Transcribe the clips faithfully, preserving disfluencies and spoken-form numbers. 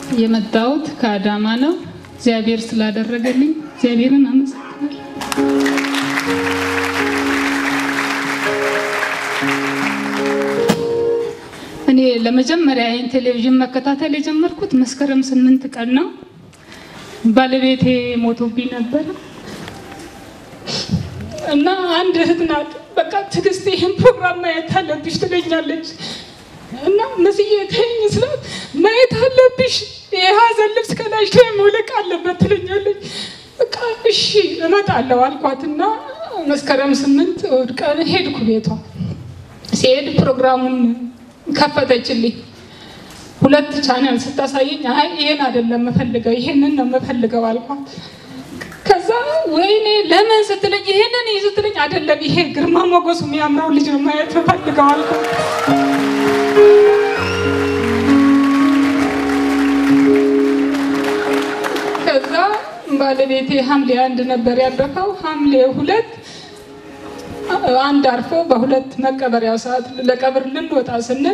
የመጣሁት ከአዳማ ነው። እግዚአብሔር ስላደረገልኝ እግዚአብሔርን አመሰግናለሁ። እኔ ለመጀመሪያ ይሄን ቴሌቪዥን መከታተል የጀመርኩት መስከረም ስምንት ቀን ነው። ባለቤቴ ሞቶብኝ ነበር እና አንድ እህት ናት በቃ ትግስት ይሄን ፕሮግራም ማየት አለብሽ ትለኛለች እና መስዬ ተይኝ ስላት ማየት አለብሽ የሀዘን ልብስ ከላሽ ላይ መውለቅ አለበት ትለኛለች። በቃ እሺ እመጣለሁ አልኳትና መስከረም ስምንት እሑድ ቀን ሄድኩ ቤቷ። ሲሄድ ፕሮግራሙን ከፈተችልኝ። ሁለት ቻናል ስታሳየኝ አይ ይሄን አይደለም መፈልገው ይሄንን ነው መፈልገው አልኳት። ከዛ ወይኔ ለምን ስትለኝ ይሄንን ይዙትልኝ አይደለም ይሄ ግርማ ሞገሱ የሚያምረው ልጅ ነው ማየት ፈልገው አልኳት። ከዛ ባለቤቴ ሐምሌ አንድ ነበር ያረፈው። ሐምሌ ሁለት አንድ አርፎ በሁለት መቀበሪያው ሰዓት ለቀብር ልንወጣ ስንል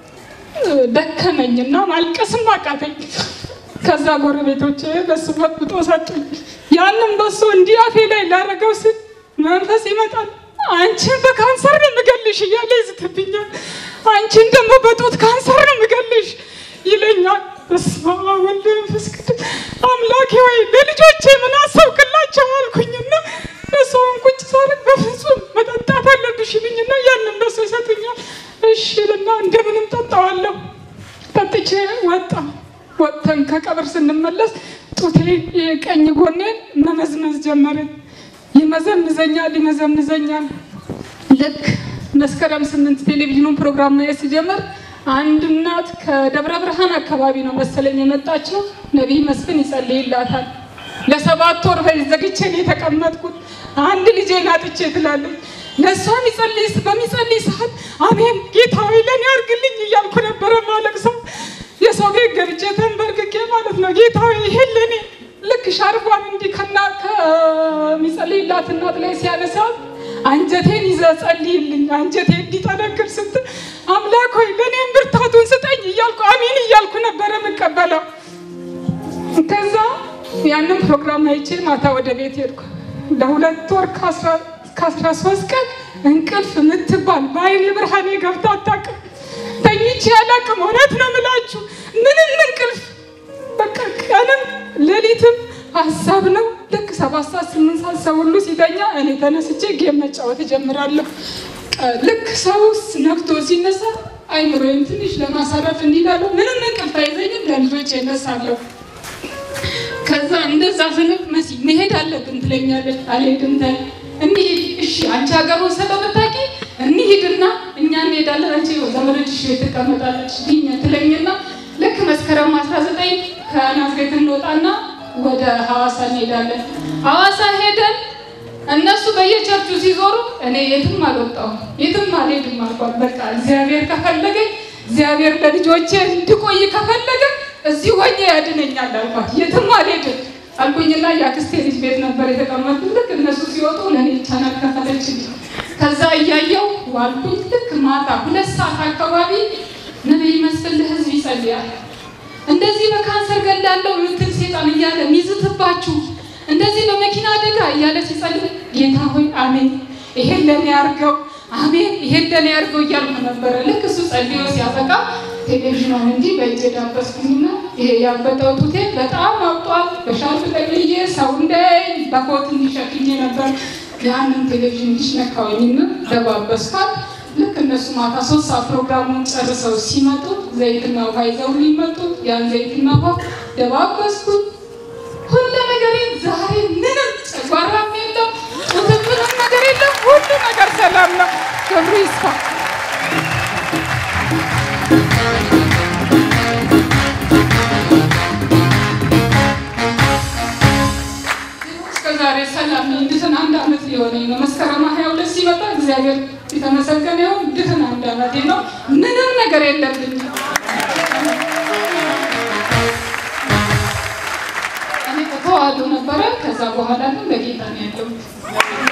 ደከመኝና ማልቀስም አቃተኝ። ከዛ ጎረቤቶቼ በሱ ወጥቶ ሰጡኝ። ያንን በሱ እንዲህ አፌ ላይ ላረገው ስል መንፈስ ይመጣል። አንቺን በካንሰር ነው የምገልሽ እያለ ይዝትብኛል። አንቺን ደግሞ በጡት ካንሰር ነው የምገልሽ ይለኛል። በስመ አብ ወወልድ ወመንፈስ ቅዱስ አምላኬ ሆይ ለልጆቼ ምን አሰብክላቸው አልኩኝና በሰውን ቁጭ ሳርግ በፍጹም መጠጣት አለብሽ ይሉኝና ያንን በሱ ይሰጡኛል። እሺ ልና እንደምንም ጠጣዋለሁ። ጠጥቼ ወጣ ወጥተን ከቀብር ስንመለስ ጡቴ የቀኝ ጎኔን መመዝመዝ ጀመረ። ይመዘምዘኛል ይመዘምዘኛል። ልክ መስከረም ስምንት ቴሌቪዥኑን ፕሮግራም ላይ ሲጀምር አንድ እናት ከደብረ ብርሃን አካባቢ ነው መሰለኝ የመጣችው። ነብይ መስፍን ይጸልይላታል። ለሰባት ወር በዘግቼ ነው የተቀመጥኩት። አንድ ልጄ ናጥቼ ትላለች። ለሷም ይጸልይስ በሚጸልይ ሰዓት አሜን ጌታ ሆይ ለኔ አርግልኝ እያልኩ ነበር ማለቅሰው። የሰው ቤት ገብቼ ተንበርክኬ ማለት ነው ጌታ ሆይ ይሄ ለኔ ልክ ሻርቧን እንዲህ ከና ከሚጸልይላት እናት ላይ ሲያነሳ አንጀቴን ይዘጸልይልኝ አንጀቴ እንዲጠነክር ስትል አምላክ ሆይ ለኔም ብርታቱን ስጠኝ እያልኩ አሜን እያልኩ ነበር የምቀበለው። ከዛ ያንን ፕሮግራም አይቼ ማታ ወደ ቤት ሄድኩ። ለሁለት ወር ከአስራ ሶስት ቀን እንቅልፍ ምትባል በአይኔ ብርሃኔ ገብታ አታውቅም። ተኝቼ አላውቅም። እውነት ነው የምላችሁ ምንም እንቅልፍ በቃ ቀንም ሌሊትም ሀሳብ ነው። ልክ ሰባት ሰዓት ስምንት ሰዓት ሰው ሁሉ ሲተኛ እኔ ተነስቼ ጌም መጫወት እጀምራለሁ። ልክ ሰው ነክቶ ሲነሳ አይምሮዬን ትንሽ ለማሳረፍ እንዲላሉ ምንም እንቅልፍ አይዘኝም። ለልጆቼ እነሳለሁ። ከዛ እንደዛ ስንል መሲ መሄድ አለብን ትለኛለች። አልሄድም ተ እንሂድ እሺ አንቺ ሀገሩን ስለምታውቂ እንሂድና እኛ እንሄዳለን አንቺ ዘመዶችሽ ቤት ተቀመጣለች ዲኛ ትለኝና ልክ መስከረም አስራ ዘጠኝ ከናዝሬት እንወጣና ወደ ሐዋሳ እንሄዳለን። ሐዋሳ ሄደን እነሱ በየቸርቹ ሲዞሩ እኔ የትም አልወጣሁም የትም አልሄድም አልኳት። በቃ እግዚአብሔር ከፈለገ እግዚአብሔር ለልጆቼ እንድቆይ ከፈለገ እዚህ ሆኜ ያድነኛል አልኳት። የትም አልሄድም አልኩኝና ያክስቴ ልጅ ቤት ነበር የተቀመጥኩት። ልክ እነሱ ሲወጡ ለኔ ቻናል ከፈለችልኝ። ከዛ እያየው ዋልኩኝ። ልክ ማታ ሁለት ሰዓት አካባቢ ነብይ መስፍን ለህዝብ ይጸልያል። እንደዚህ በካንሰር ገላለሁ ምትል ሰይጣን እያለ ሚዝትባችሁ እንደዚህ በመኪና አደጋ እያለ ሲጸልይ ጌታ ሆይ አሜን ይሄን ለኔ ያርገው አሜን ይሄን ለኔ ያርገው እያልኩ ነበር። ልክ እሱ ጸልዮ ሲያበቃ ቴሌቪዥኑን እንዲህ በእጄ ዳበስኩኝና ይሄ ያበጠው ጡቴ በጣም አውጧል። በሻርፕ ጠቅልዬ ሰው እንዳይ በኮት እንዲሸፍኝ ነበር። ያንን ቴሌቪዥን ዲሽነካውኝና ደባበስኳት። ልክ እነሱ ማታ ሶስት ሰዓት ፕሮግራሙን ጨርሰው ሲመጡ ዘይትና ውሃ ይዘው ሊመጡ ያን ዘይትና ውሃ ደባበስኩት። ሁሉ ነገር ዛሬ ምንም ጨጓራም የለም ምንም ነገር የለም። ሁሉ ነገር ሰላም ነው። ክብሩ ይስፋ። ዛሬ ሰላም ነው። ድህን አንድ አመት ሊሆነኝ ነው። መስከረም ሃያ ሁለት ሲመጣ እግዚአብሔር የተመሰገነ ይሁን ድህን አንድ አመቴ ነው። ምንም ነገር የለብኝም። እኔ ተዋህዶ ነበረ። ከዛ በኋላ ግን በጌታ ነው ያለው።